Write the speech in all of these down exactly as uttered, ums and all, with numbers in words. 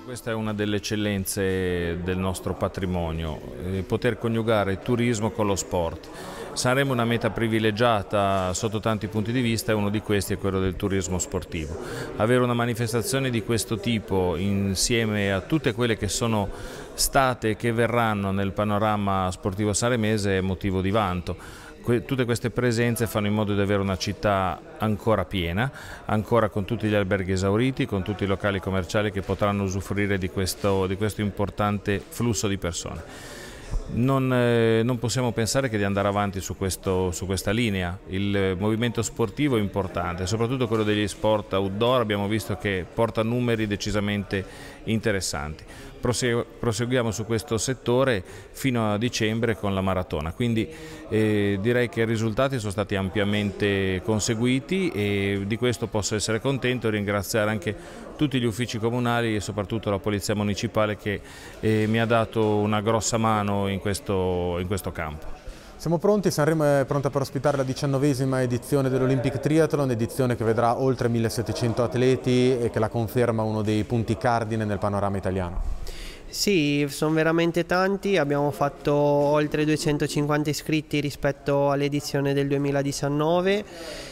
Questa è una delle eccellenze del nostro patrimonio, eh, poter coniugare il turismo con lo sport. Sanremo è una meta privilegiata sotto tanti punti di vista e uno di questi è quello del turismo sportivo. Avere una manifestazione di questo tipo insieme a tutte quelle che sono state e che verranno nel panorama sportivo sanremese è motivo di vanto. Tutte queste presenze fanno in modo di avere una città ancora piena, ancora con tutti gli alberghi esauriti, con tutti i locali commerciali che potranno usufruire di questo, di questo importante flusso di persone. Non, eh, non possiamo pensare che di andare avanti su, questo, su questa linea. Il movimento sportivo è importante, soprattutto quello degli sport outdoor, abbiamo visto che porta numeri decisamente interessanti. Proseguiamo su questo settore fino a dicembre con la maratona, quindi eh, direi che i risultati sono stati ampiamente conseguiti e di questo posso essere contento e ringraziare anche tutti gli uffici comunali e soprattutto la Polizia Municipale che eh, mi ha dato una grossa mano in questo, in questo campo. Siamo pronti, Sanremo è pronta per ospitare la diciannovesima edizione dell'Olympic Triathlon, edizione che vedrà oltre millesettecento atleti e che la conferma uno dei punti cardine nel panorama italiano. Sì, sono veramente tanti, abbiamo fatto oltre duecentocinquanta iscritti rispetto all'edizione del duemiladiciannove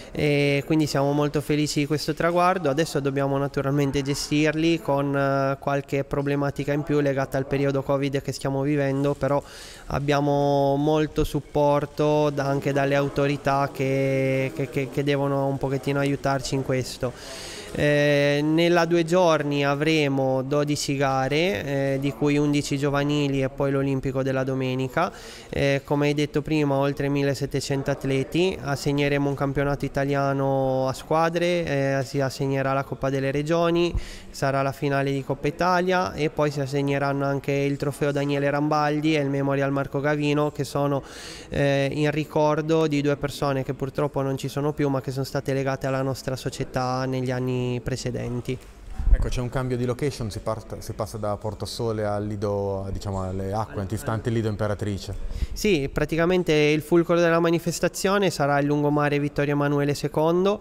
e quindi siamo molto felici di questo traguardo. Adesso dobbiamo naturalmente gestirli con qualche problematica in più legata al periodo Covid che stiamo vivendo, però abbiamo molto supporto anche dalle autorità che, che, che devono un pochettino aiutarci in questo. Eh, nella due giorni avremo dodici gare, eh, di cui undici giovanili e poi l'Olimpico della domenica. Eh, come hai detto prima, oltre millesettecento atleti. Assegneremo un campionato italiano a squadre, eh, si assegnerà la Coppa delle Regioni, sarà la finale di Coppa Italia e poi si assegneranno anche il trofeo Daniele Rambaldi e il Memorial Marco Gavino, che sono eh, in ricordo di due persone che purtroppo non ci sono più ma che sono state legate alla nostra società negli anni precedenti. Ecco, c'è un cambio di location, si, parta, si passa da Porto Sole al lido, diciamo, alle acque antistanti Lido Imperatrice. Sì, praticamente il fulcro della manifestazione sarà il lungomare Vittorio Emanuele secondo.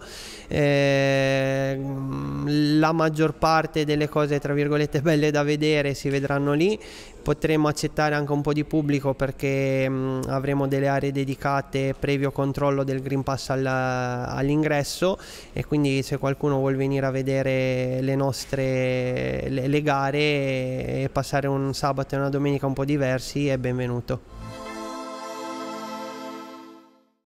Eh, la maggior parte delle cose tra virgolette belle da vedere si vedranno lì. Potremo accettare anche un po' di pubblico perché mh, avremo delle aree dedicate previo controllo del Green Pass al, all'ingresso, e quindi se qualcuno vuol venire a vedere le nostre le, le gare e passare un sabato e una domenica un po' diversi è benvenuto.